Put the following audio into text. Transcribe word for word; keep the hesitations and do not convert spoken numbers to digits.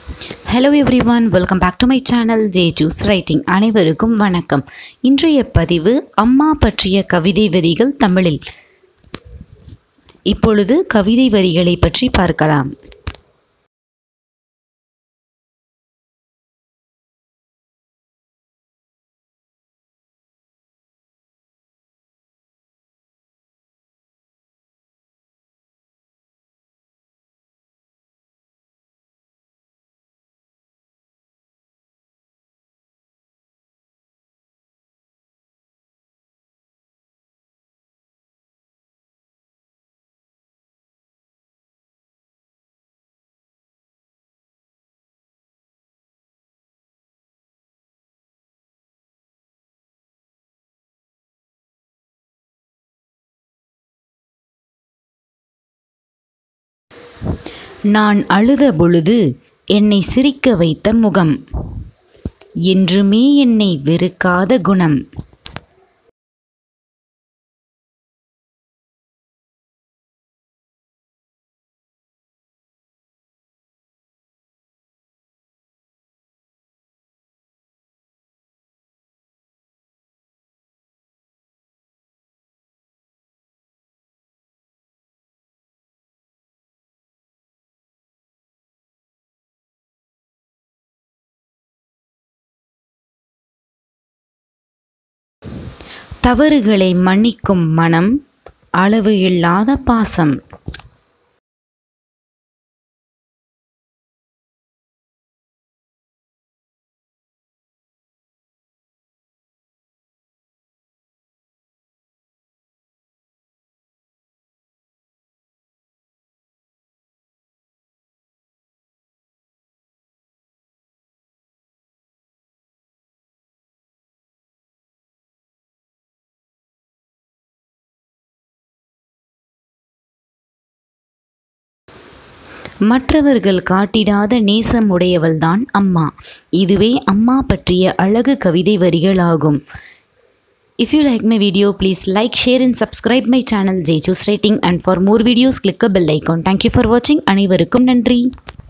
Hello everyone, welcome back to my channel J Choose Writing. அனைவருக்கும் வணக்கம். இன்றைய பதிவு அம்மா பற்றிய கவிதை வரிகள் தமிழில். இப்பொழுது கவிதை வரிகளை பற்றி பார்க்கலாம். நான் அழுத பொழுது என்னை சிரிக்க வைத்த முகம், என்றுமே என்னை வெறுக்காத குணம். தவறுகளை மன்னிக்கும் மனம், அளவு இல்லாத பாசம். மற்றவர்கள் காட்டிடாத நேசம் உடையவள்தான் அம்மா. இதுவே அம்மா பற்றிய அழகு கவிதை வரிகளாகும். If you like my video, please like, share and subscribe my channel J Choose Writing, and for more videos click a bell icon. Thank you for watching. அனைவருக்கும் நன்றி.